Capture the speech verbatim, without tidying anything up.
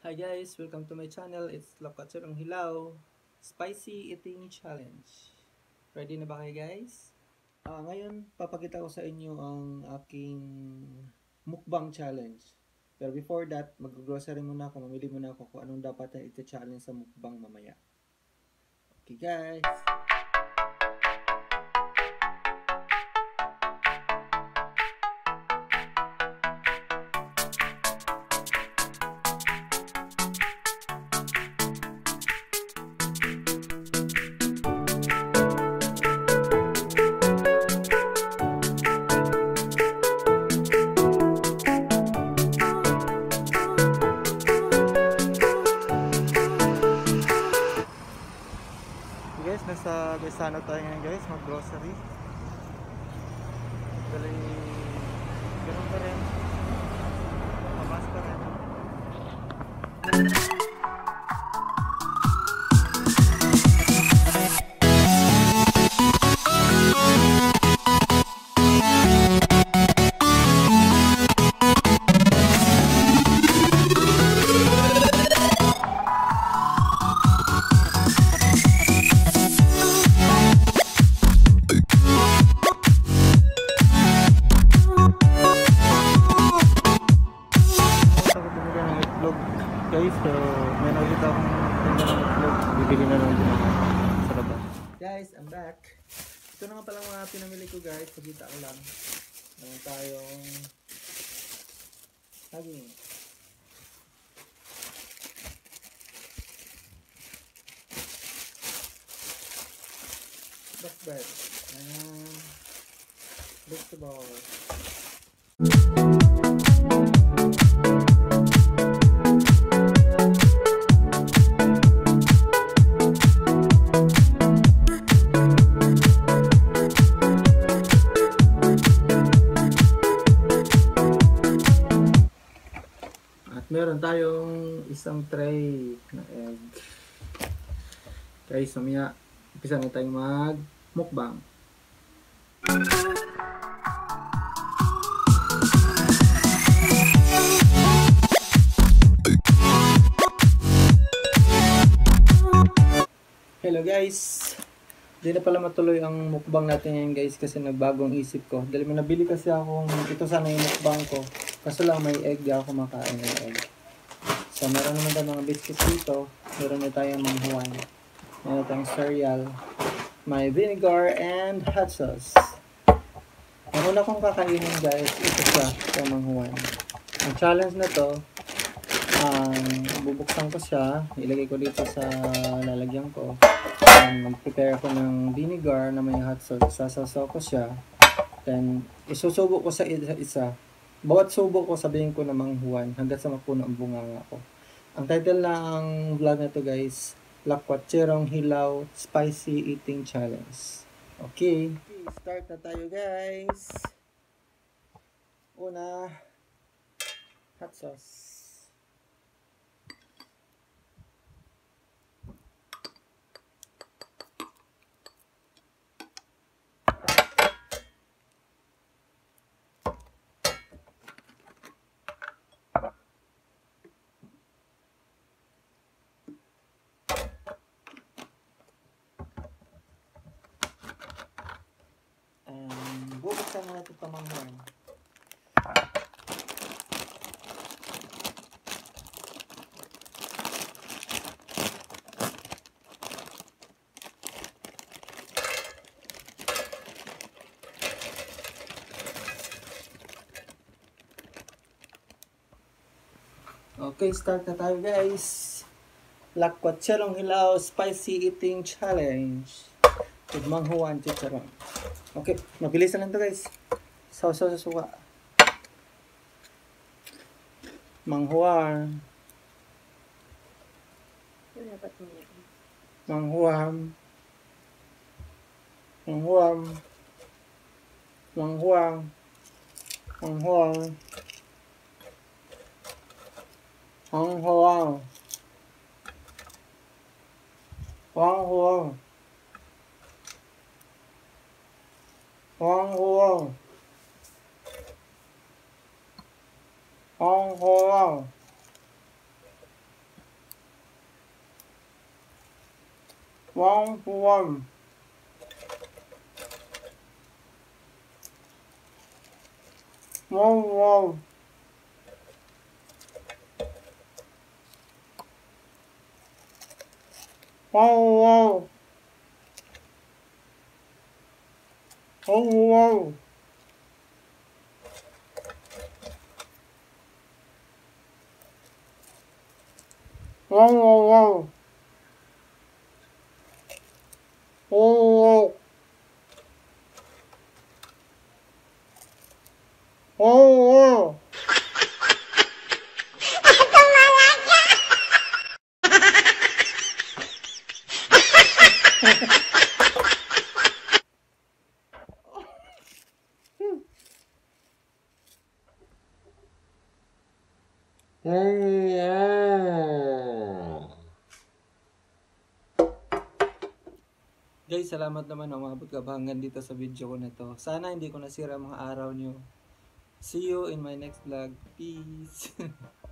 Hi guys, welcome to my channel. It's Lokatsurong Hilaw Spicy Eating Challenge. Ready na ba kayo guys? Ah, ngayon, papakita ko sa inyo ang aking mukbang challenge. Pero before that, mag-grocery muna ako. Mamili muna ako kung anong dapat na iti-challenge sa mukbang mamaya. Okay guys! Guys, nasa Besano tayo ngayon guys, mag-grocery. Actually, ganun pa rin. Mamas pa rin. Guys, so may nakita akong tinda ng itlog. Bibili na lang din ako sa labas. Guys, I'm back. Ito na nga pala mga pinamili ko guys. Pagkita ko lang. Meron tayong saging. Black bread. And vegetables. Meron tayong isang tray na egg. Guys, mamaya umpisa na tayong mag mukbang. Hello guys! Hindi na pala matuloy ang mukbang natin ngayon guys kasi nagbagong isip ko. Dahil may nabili kasi akong, ito sana yung mukbang ko. Kaso lang may egg, di ako kumakain ng egg. So meron naman tayong mga biscuits dito. Meron na tayong manghuan. Meron tayong cereal. May vinegar and hot sauce. Ang una kong kakainin guys, ito siya sa manghuan. Ang challenge na to, ang um, bubuksan ko siya, ilagay ko dito sa lalagyan ko. Um, mag-prepare ako ng vinegar na may hot sauce. Sasasaw ko siya. Then, isusubo ko sa isa-isa. Bawat subo ko, sabihin ko na manghuan hanggang sa mapuno ang bunganga ko. Ang title ng vlog na to guys, Lokatsurong Hilaw Spicy Eating Challenge. Okay. Okay, start na tayo guys. Una, hot sauce. Bubuksan mo natin ito manghuan. Okay, start na tayo guys. Lokatsurong Hilaw Spicy Eating Challenge with manghuan chicharon. Okay, mabilis na lang to guys. Sausaw sa suka. Manghuan. Manghuan. Manghuan. Manghuan. Manghuan. Manghuan. Manghuan. Manghuan. Manghuan. Wow, wow. Wow, wow. Wow, wow. Oh, wow. Wow, wow, wow. Oh, wow. Oh, wow. Guys, salamat naman na umabot ka ba hanggang dito sa video ko na to. Sana hindi ko nasira mga araw nyo. See you in my next vlog. Peace!